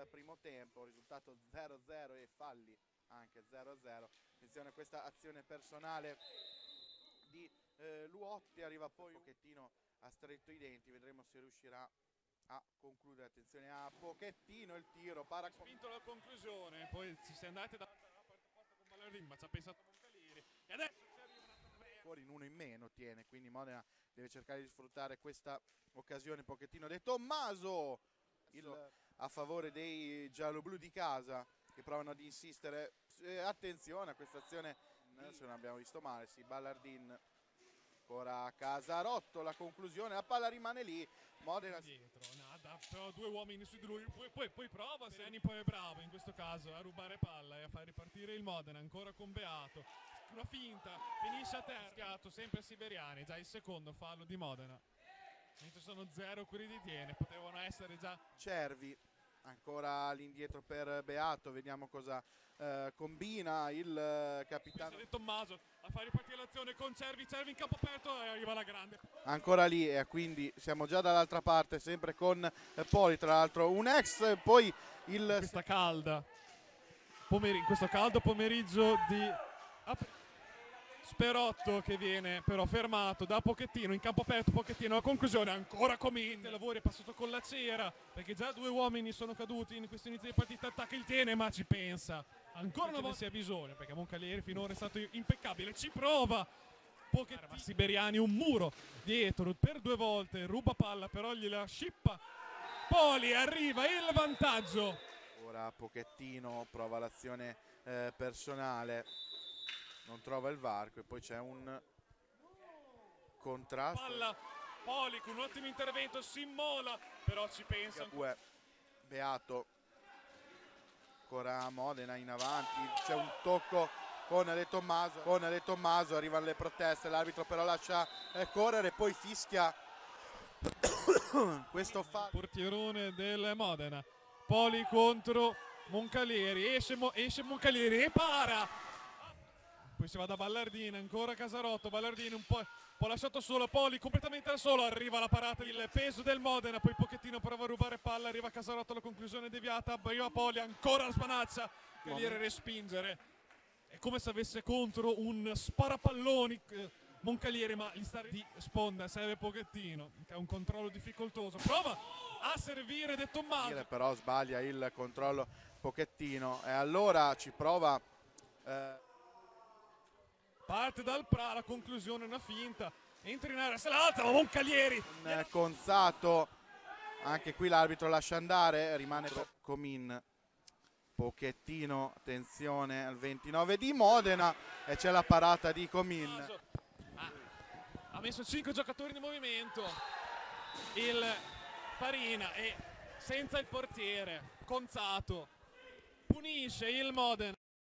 del primo tempo, risultato 0-0 e falli anche 0-0. Attenzione a questa azione personale di Luotti, arriva poi un pochettino a stretto i denti, vedremo se riuscirà a concludere. Attenzione a Pochettino, il tiro para spinto la conclusione, poi si è andati dall'altra parte con Ballardin, ma ci ha pensato Moncalieri e adesso ci arriva una fuori in uno in meno tiene, quindi Modena deve cercare di sfruttare questa occasione. Pochettino De Tommaso a favore dei gialloblu di casa che provano ad insistere. Attenzione a questa azione, se non abbiamo visto male, sì, Ballardin ancora Casarotto, la conclusione, la palla rimane lì, Modena dietro, nada, però due uomini su di lui, poi prova, Sereni poi è bravo in questo caso a rubare palla e a far ripartire il Modena, ancora con Beato, una finta, finisce a terra, sempre Siberiani, già il secondo fallo di Modena, mentre sono 0 quelli di Tiene, potevano essere già Cervi. Ancora all'indietro per Beato, vediamo cosa combina il capitano De Tommaso a fare ripartire l'azione con Cervi in campo aperto e arriva la grande. Ancora lì e quindi siamo già dall'altra parte, sempre con Poli, tra l'altro un ex, poi il... in questo caldo pomeriggio di Sperotto che viene però fermato da Pochettino in campo aperto. Pochettino, la conclusione ancora Comin, il lavoro è passato con la cera perché già due uomini sono caduti in questo inizio di partita. Attacca il Tiene ma ci pensa ancora una volta se ha bisogno, perché Moncalieri finora è stato impeccabile, ci prova Pochettino, Siberiani un muro dietro per due volte, ruba palla però gliela scippa Poli, arriva il vantaggio. Ora Pochettino prova l'azione personale, non trova il varco e poi c'è un contrasto. Palla, Poli con un ottimo intervento, si immola, però ci pensa. Beato, ancora Modena in avanti, c'è un tocco con De Tommaso, arrivano le proteste, l'arbitro però lascia correre, poi fischia questo fallo. Portierone del Modena, Poli contro Moncalieri, esce Moncalieri e para. Poi si va da Ballardin, ancora Casarotto, Ballardin un po' lasciato solo, Poli completamente da solo, arriva la parata, il peso del Modena, poi Pochettino prova a rubare palla, arriva Casarotto, la conclusione deviata, arriva Poli, ancora la spanaccia, Moncalieri respingere, è come se avesse contro un sparapalloni Moncalieri, ma gli sta di sponda, serve Pochettino, che ha un controllo difficoltoso, prova a servire De Tommaso. Però sbaglia il controllo Pochettino e allora ci prova... Parte dal Pra, la conclusione una finta, entra in area, se l'alza, ma Moncalieri! Conzato, anche qui l'arbitro lascia andare, rimane Comin. Pochettino, attenzione al 29 di Modena e c'è la parata di Comin. Ha messo 5 giocatori in movimento, il Farina e senza il portiere, Conzato, punisce il Modena.